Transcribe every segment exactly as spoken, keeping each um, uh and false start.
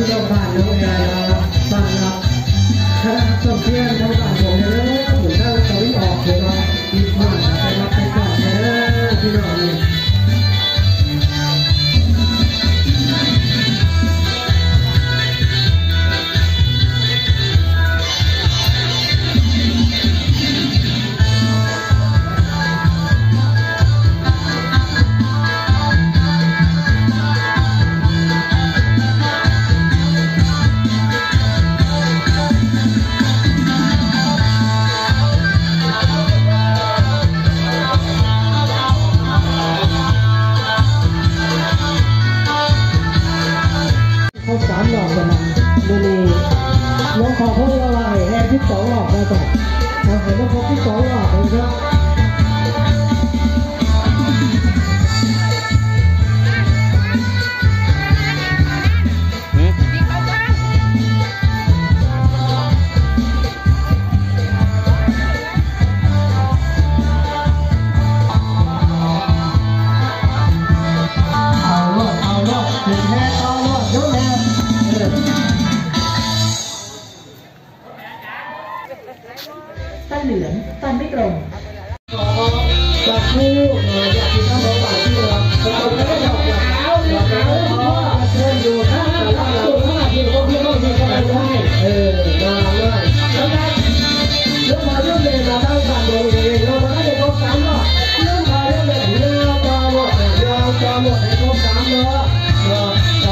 ที่เราผ่านน้องแอร์ฟังครับคณะส่งเสียงทางการผมเนี่ยเหมือนเราจะวิ่งออกเลยว่าอีกหน่อยไปรับไปก่อนเลยที่นอนสามหลอกกันนะนี่นี่น้องขอพูดอะไรแค่ที่สองหลอกได้ก่อนเอาเห็นว่าพบที่สองหลอกเลยครับตันเหลืองตันไม่ตรงจากคู่อยากกินข้าวหมูป่าที่เราเราไม่ได้ดอกดาวดอกดาวเชิญอยู่ข้างหลังหลังข้างที่พวกพี่น้องที่เขาได้เออมาเลยแล้วก็เรื่องมาเรื่องเดินมาตั้งแต่โดนเลยเราไม่ได้ครบสามหรอกเรื่องมาเรื่องเดินเรื่องจอหมดเรื่องจอหมดให้ครบสามเนาะเนาะ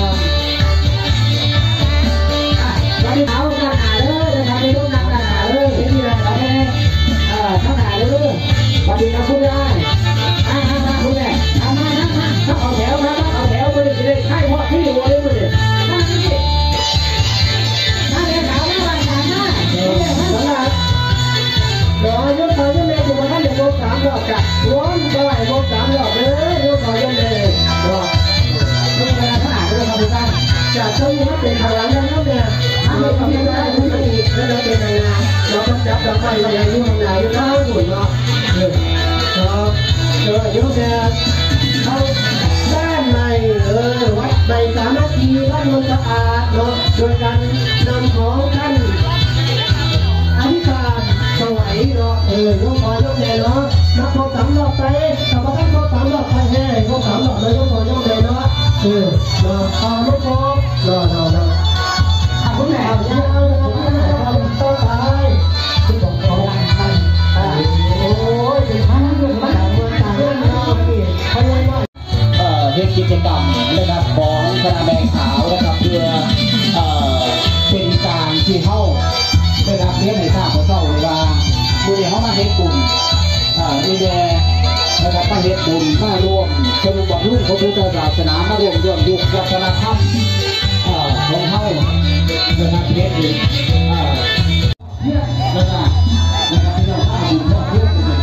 วันนี้เอาการหาเลยนะครับในรูปการหาเลยที่เราเอาแค่เอ่อข้างหาเลยวันนี้เราพูดได้อ่าอ่าอ่าพูดได้อ่ามานะมาถ้าเอาแถวนะถ้าเอาแถวไปเลยใช่เพราะที่อยู่เลยไปเลยมาที่มาเดี๋ยวขาวหน้าหลังขาวหน้าเดี๋ยวนะเดี๋ยวยกขอยกเลยถูกไหมครับเดี๋ยวโบสามรอบจ้ะร้อนได้โบสามรอบเลยยกขอยกเลยรอบนี่เป็นขนาดเลยครับทุกท่านจากตรงนี้เป็นพลังแล้วเนี่ยเราทำได้ทุกทีแล้วเราเป็นอะไรเราต้องจับเราไปเราอย่างนี้ทำงานอยู่แล้วหุ่นเนาะเออครับเออยกเนี่ยเขาด้านในเออวัดใบสามัคคีบ้านมันสะอาดเนาะโดยการนำของท่านอธิการสวัยเนาะเออยกขอยกเนี่ยเนาะนับพอสามรอบไปถ้าพอท่านพอสามรอบไปแห่พอสามรอบเลยยกขอยกเนี่ยเนาะเออเนาะพอไม่พอเนาะเนาะเนาะคุณแม่เอาจะเอาจะเอาต่อไปคุณบอกเขาไปโอ้ยเป็นพันเป็นพันเมื่อตาเรื่องเราเนี่ยพยายามเอ่อเฮ็ดกิจกรรมนะครับของคณะแดงขาวนะครับเพื่อเอ่อเป็นการที่เข้าได้รับเลี้ยงในทราบของเจ้าเวลาบุญเขามาเฮ็ดกลุ่มอ่าดีแดนะครับมาเฮ็ดบุญมาร่วมสนุกบังรุ่งของพุทธศาสนามาร่วมร่วมยุควัฒนธรรมของเขานะครับเด็กดีอ่านะครับนะครับที่เราทำอยู่เพื่อเพื่อ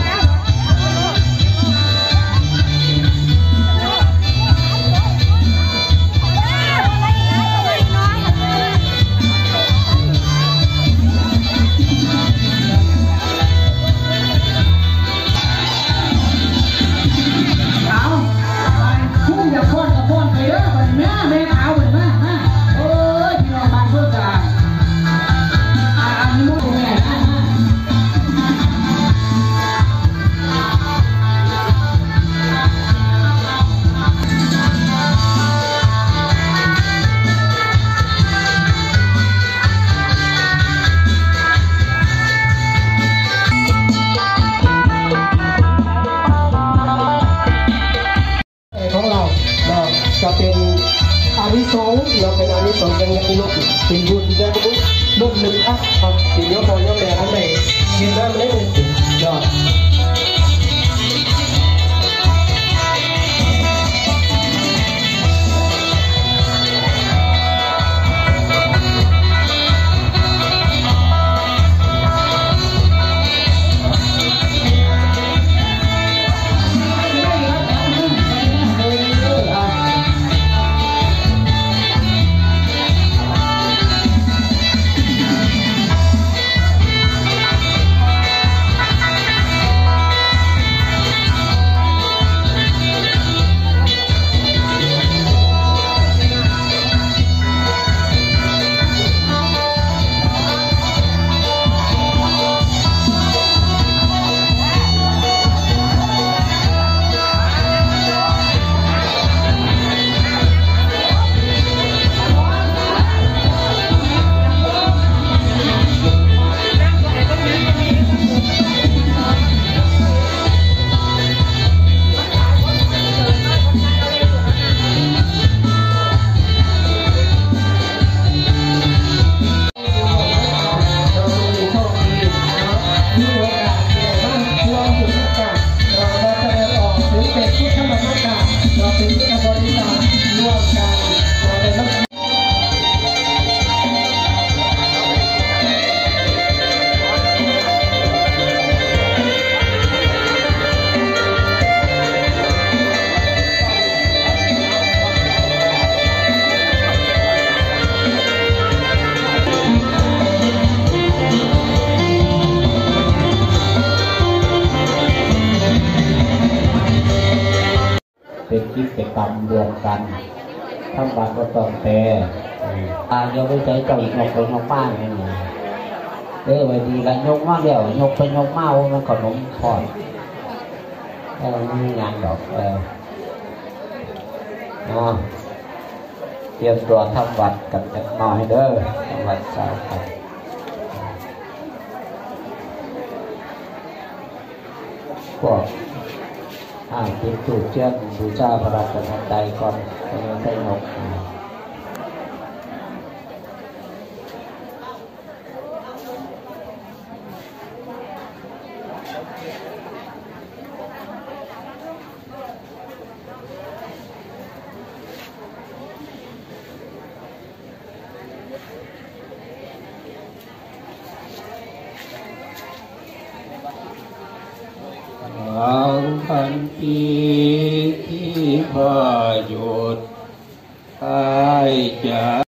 เอาคุ้มอย่าพ้นกับพ้นไปเด้อวันนี้แม่เอาเหมือนแม่โอ้ยพี่น้องมาเพื่อการอ่าอันนี้มุ่งแม่นะของเราเราจะเป็นอานิสงส์เราเป็นอานิสงส์เป็นยังไงลูกเป็นบุญได้บุญบุญหนึ่งอ่ะครับสิ่งที่พอยกแรงทั้งในกินได้ไม่ได้เลยยอดมกันทำบัตรก็ต้องแต่อ่าโยมไปใช้เจ้าอีกยกไปยกมาอย่างนี้เออวันดีละยกมาเดียวยกไปยกมาว่ามันขนมทอดเออไม่มีงานดอกเออเนาะเตรียมตัวทำบัตรกันจักหน่อยเด้อทำบัตรเช้าครับพวกอ่าติดตูดเชือกบูชาพระราชทานใดก่อนไปยกเอาพันปีที่พายุดไปจะ